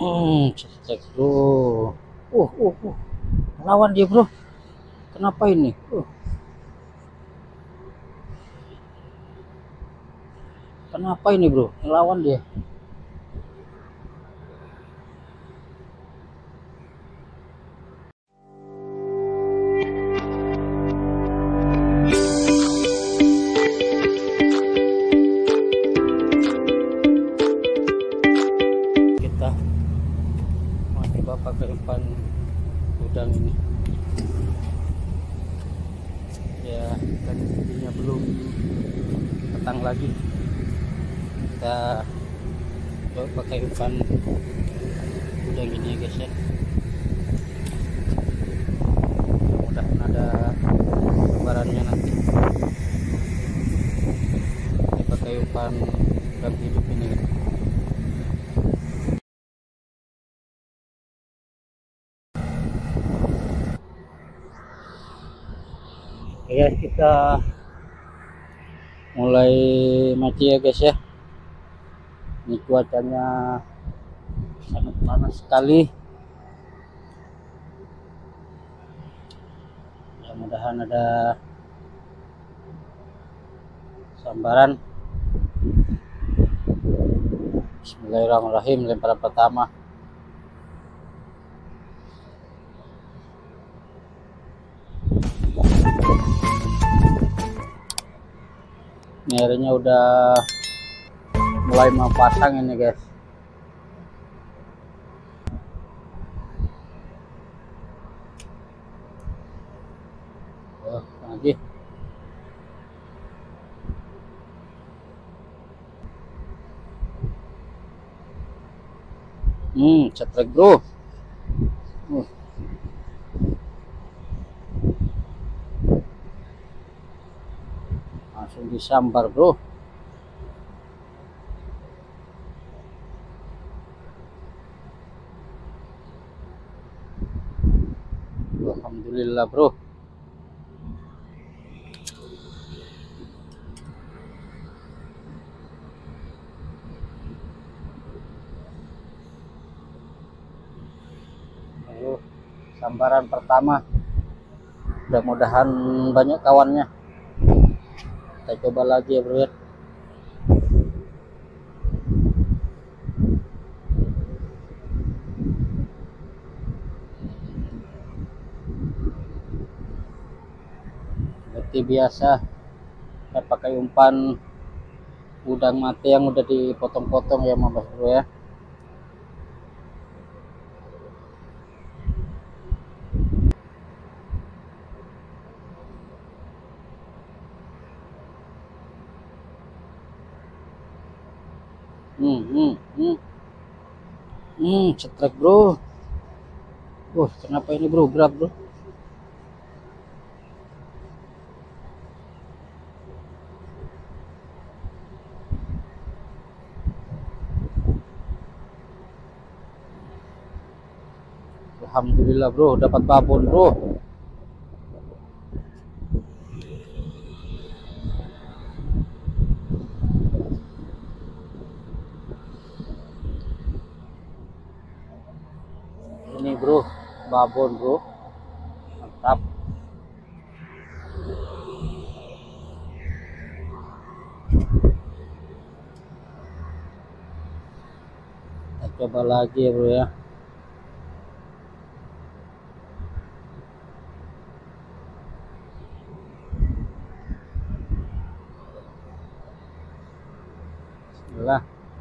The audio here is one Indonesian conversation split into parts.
Cetek bro. Lawan dia bro. Kenapa ini? Kenapa ini bro? Lawan dia. Kita mau coba pakai umpan udang ini. Ya kan intinya belum petang lagi. Kita coba pakai umpan udang ini ya guys ya. Mudah-mudahan ada gambarannya nanti. Kita pakai umpan udang hidup ini. Ya kita mulai mati ya guys ya. Ini cuacanya sangat panas sekali. Ya, mudah-mudahan ada sambaran. Bismillahirrahmanirrahim. Lemparan pertama. Ini airnya udah mulai mau pasang ini guys. Lagi. Cetrek bro. Langsung disambar bro. Alhamdulillah bro. Ayo, sambaran pertama. Mudah-mudahan banyak kawannya. Kita coba lagi ya bro ya. Seperti biasa saya pakai umpan udang mati yang udah dipotong-potong ya mas bro ya. Cetrek bro. Kenapa ini bro, berat bro. Alhamdulillah bro, dapat babon bro. Ini bro, babon bro, mantap. Kita coba lagi ya bro ya. Bismillah.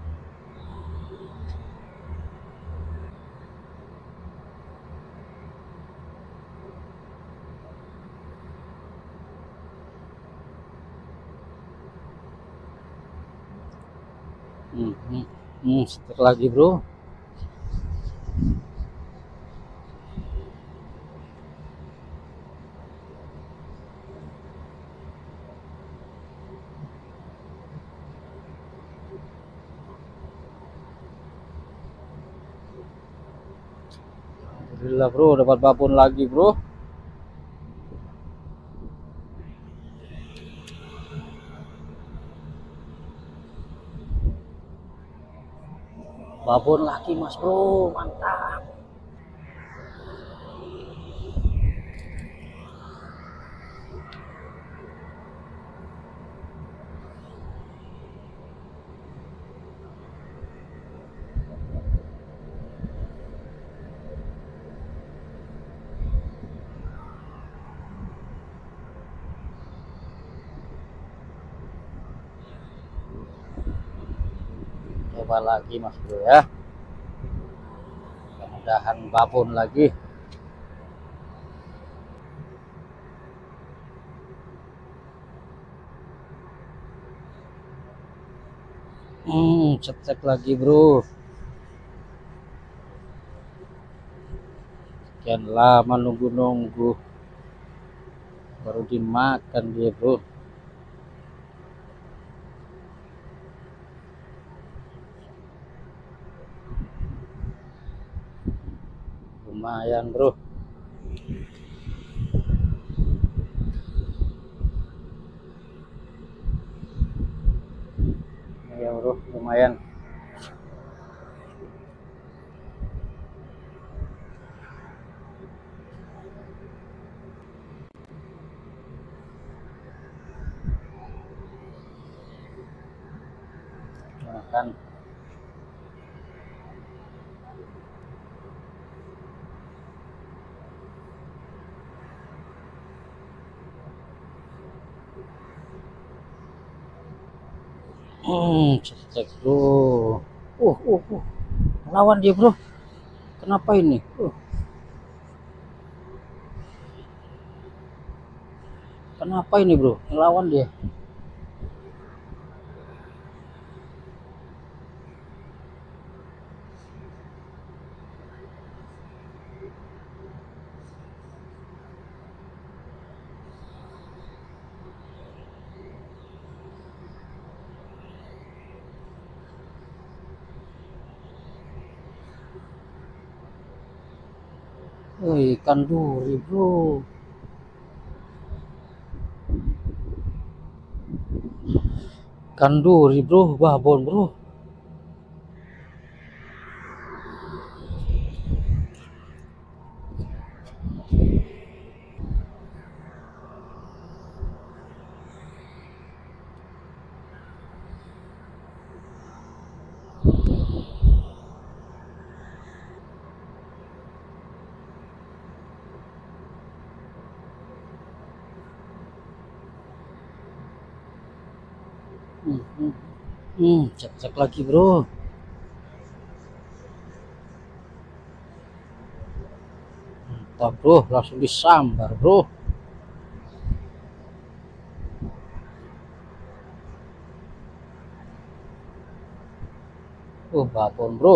Setir lagi bro. Alhamdulillah bro, dapat babon lagi bro. babon lagi mas bro, mantap. Coba lagi mas bro ya, mudah-mudahan babon lagi. Cetek lagi bro. Sekian lama nunggu-nunggu baru dimakan dia bro. Lumayan bro. Ya bro, lumayan. Makan. Cetek bro. Lawan dia bro. Kenapa ini? Kenapa ini bro? Lawan dia. Ikan duri bro. Ikan duri bro, babon bro. Cetek lagi bro. Mantap bro, langsung disambar bro. Babon bro.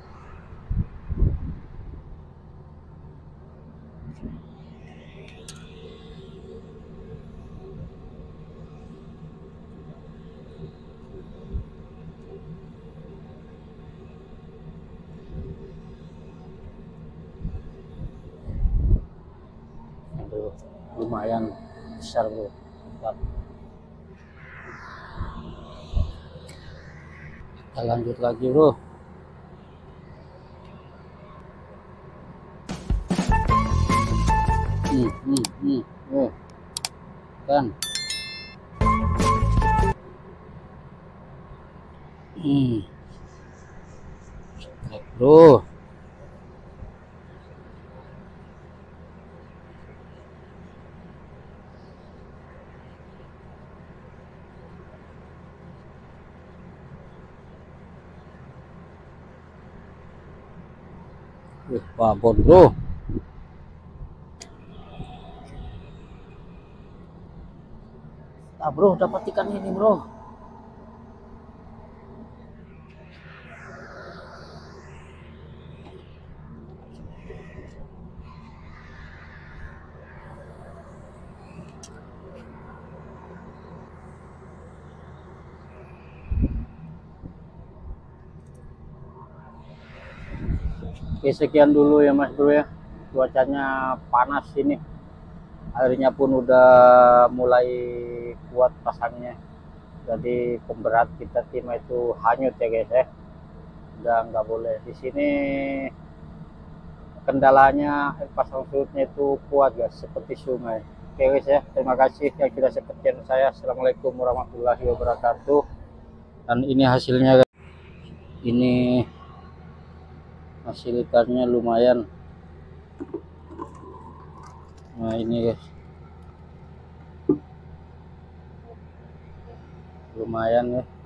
Aduh, lumayan besar bro. Mantap. Kita lanjut lagi bro. Kan. Cetek bro. Babon bro. Bro, dapat ikan ini bro. Oke, sekian dulu ya mas bro ya. Cuacanya panas ini. Airnya pun udah mulai kuat pasangnya. Jadi pemberat kita timah itu hanyut ya guys ya. udah nggak boleh di sini. Kendalanya air pasang surutnya itu kuat guys, seperti sungai. Oke guys ya, terima kasih yang sudah sepertian saya. Assalamualaikum warahmatullahi wabarakatuh. Dan ini hasilnya guys. Ini hasil ikannya lumayan. Nah ini guys, lumayan ya.